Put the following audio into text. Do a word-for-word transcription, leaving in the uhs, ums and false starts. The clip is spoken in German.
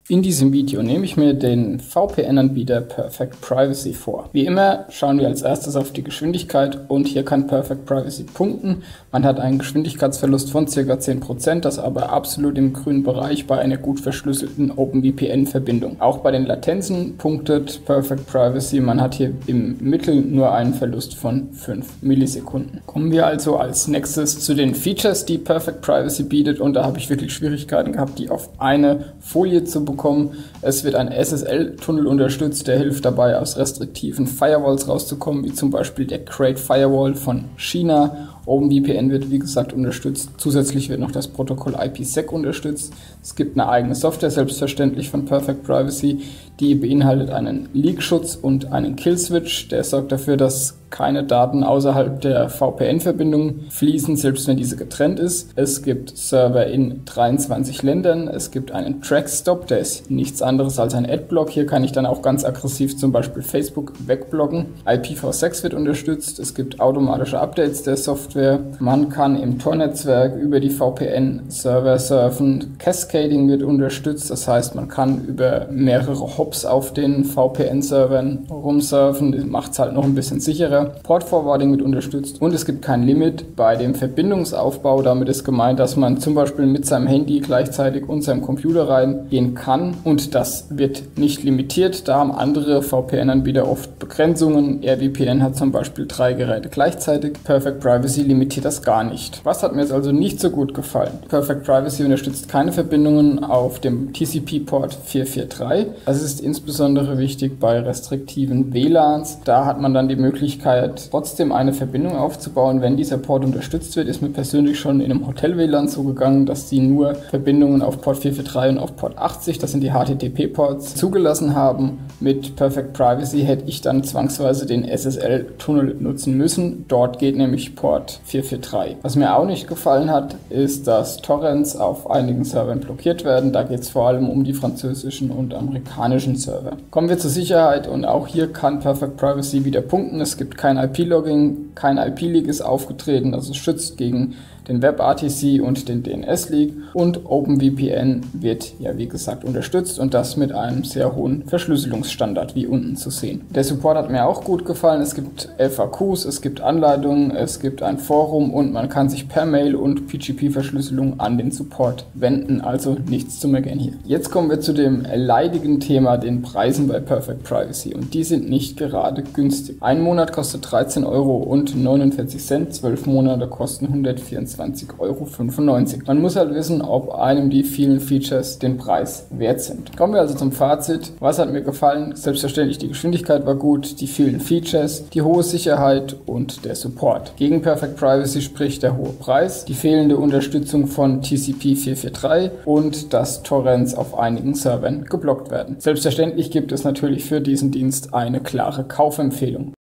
In diesem Video nehme ich mir den V P N-Anbieter Perfect Privacy vor. Wie immer schauen wir als erstes auf die Geschwindigkeit und hier kann Perfect Privacy punkten. Man hat einen Geschwindigkeitsverlust von ca. zehn Prozent, das aber absolut im grünen Bereich bei einer gut verschlüsselten OpenVPN-Verbindung. Auch bei den Latenzen punktet Perfect Privacy. Man hat hier im Mittel nur einen Verlust von fünf Millisekunden. Kommen wir also als nächstes zu den Features, die Perfect Privacy bietet, und da habe ich wirklich Schwierigkeiten gehabt, die auf eine Folie zu bekommen. Es wird ein S S L-Tunnel unterstützt, der hilft dabei, aus restriktiven Firewalls rauszukommen, wie zum Beispiel der Great Firewall von China. OpenVPN wird wie gesagt unterstützt. Zusätzlich wird noch das Protokoll I P sec unterstützt. Es gibt eine eigene Software, selbstverständlich von Perfect Privacy, die beinhaltet einen Leak-Schutz und einen Kill-Switch. Der sorgt dafür, dass keine Daten außerhalb der V P N-Verbindung fließen, selbst wenn diese getrennt ist. Es gibt Server in dreiundzwanzig Ländern. Es gibt einen Track-Stop, der ist nichts anderes als ein Adblock. Hier kann ich dann auch ganz aggressiv zum Beispiel Facebook wegblocken. I P v sechs wird unterstützt. Es gibt automatische Updates der Software. Man kann im Tor-Netzwerk über die V P N-Server surfen. Cascading wird unterstützt, das heißt, man kann über mehrere Hops auf den V P N-Servern rumsurfen. Das macht es halt noch ein bisschen sicherer. Port Forwarding wird unterstützt und es gibt kein Limit bei dem Verbindungsaufbau. Damit ist gemeint, dass man zum Beispiel mit seinem Handy gleichzeitig und seinem Computer reingehen kann, und das wird nicht limitiert. Da haben andere V P N-Anbieter oft Begrenzungen. AirVPN hat zum Beispiel drei Geräte gleichzeitig. Perfect Privacy limitiert das gar nicht. Was hat mir jetzt also nicht so gut gefallen? Perfect Privacy unterstützt keine Verbindungen auf dem T C P-Port vier vier drei. Das ist insbesondere wichtig bei restriktiven W LANs. Da hat man dann die Möglichkeit, trotzdem eine Verbindung aufzubauen, wenn dieser Port unterstützt wird. Ist mir persönlich schon in einem Hotel-W LAN so gegangen, dass die nur Verbindungen auf Port vier vier drei und auf Port achtzig, das sind die H T T P-Ports, zugelassen haben. Mit Perfect Privacy hätte ich dann zwangsweise den S S L-Tunnel nutzen müssen. Dort geht nämlich Port vier vier drei. Was mir auch nicht gefallen hat, ist, dass Torrents auf einigen Servern blockiert werden. Da geht es vor allem um die französischen und amerikanischen Server. Kommen wir zur Sicherheit, und auch hier kann Perfect Privacy wieder punkten. Es gibt kein I P-Logging, kein I P-Leak ist aufgetreten, das es schützt gegen den WebRTC und den D N S-Leak, und OpenVPN wird ja wie gesagt unterstützt, und das mit einem sehr hohen Verschlüsselungsstandard, wie unten zu sehen. Der Support hat mir auch gut gefallen. Es gibt F A Qs, es gibt Anleitungen, es gibt ein Forum und man kann sich per Mail und P G P-Verschlüsselung an den Support wenden, also nichts zu meckern hier. Jetzt kommen wir zu dem leidigen Thema, den Preisen bei Perfect Privacy, und die sind nicht gerade günstig. Ein Monat kostet dreizehn Euro und neunundvierzig Cent, zwölf Monate kosten hundertvierundzwanzig Euro fünfundneunzig. Man muss halt wissen, ob einem die vielen Features den Preis wert sind. Kommen wir also zum Fazit. Was hat mir gefallen? Selbstverständlich, die Geschwindigkeit war gut, die vielen Features, die hohe Sicherheit und der Support. Gegen Perfect Privacy spricht der hohe Preis, die fehlende Unterstützung von T C P vier vier drei und dass Torrents auf einigen Servern geblockt werden. Selbstverständlich gibt es natürlich für diesen Dienst eine klare Kaufempfehlung.